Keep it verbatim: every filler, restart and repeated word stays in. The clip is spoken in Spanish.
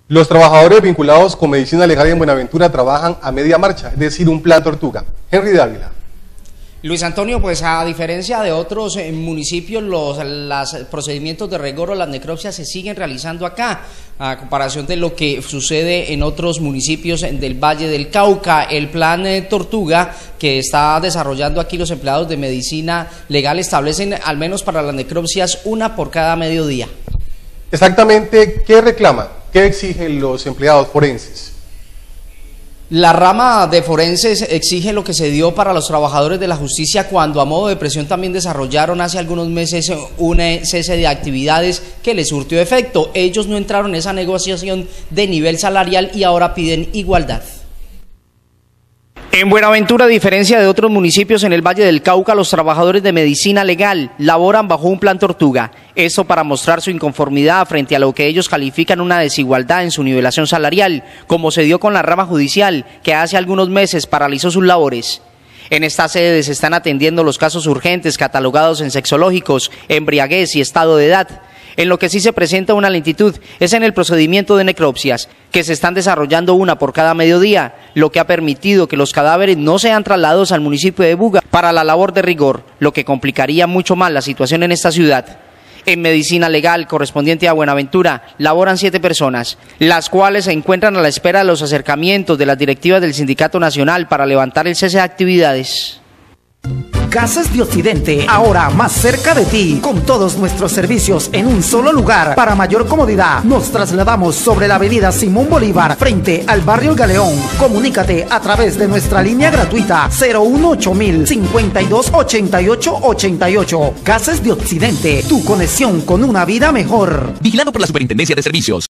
Los trabajadores vinculados con medicina legal en Buenaventura trabajan a media marcha, es decir, un plan tortuga. Henry Dávila. Luis Antonio, pues a diferencia de otros eh, municipios, los los procedimientos de rigor o las necropsias se siguen realizando acá, a comparación de lo que sucede en otros municipios del Valle del Cauca. El plan eh, Tortuga que está desarrollando aquí los empleados de medicina legal establecen, al menos para las necropsias, una por cada mediodía. Exactamente, ¿qué reclaman? ¿Qué exigen los empleados forenses? La rama de forenses exige lo que se dio para los trabajadores de la justicia cuando a modo de presión también desarrollaron hace algunos meses un cese de actividades que les surtió efecto. Ellos no entraron en esa negociación de nivel salarial y ahora piden igualdad. En Buenaventura, a diferencia de otros municipios en el Valle del Cauca, los trabajadores de medicina legal laboran bajo un plan Tortuga. Esto para mostrar su inconformidad frente a lo que ellos califican una desigualdad en su nivelación salarial, como se dio con la rama judicial, que hace algunos meses paralizó sus labores. En esta sede se están atendiendo los casos urgentes catalogados en sexológicos, embriaguez y estado de edad. En lo que sí se presenta una lentitud es en el procedimiento de necropsias, que se están desarrollando una por cada mediodía, lo que ha permitido que los cadáveres no sean trasladados al municipio de Buga para la labor de rigor, lo que complicaría mucho más la situación en esta ciudad. En medicina legal correspondiente a Buenaventura laboran siete personas, las cuales se encuentran a la espera de los acercamientos de las directivas del Sindicato Nacional para levantar el cese de actividades. Gases de Occidente, ahora más cerca de ti, con todos nuestros servicios en un solo lugar. Para mayor comodidad, nos trasladamos sobre la avenida Simón Bolívar, frente al barrio El Galeón. Comunícate a través de nuestra línea gratuita cero uno ocho mil cincuenta y dos ochenta y ocho ochenta y ocho. Gases de Occidente, tu conexión con una vida mejor. Vigilado por la Superintendencia de Servicios.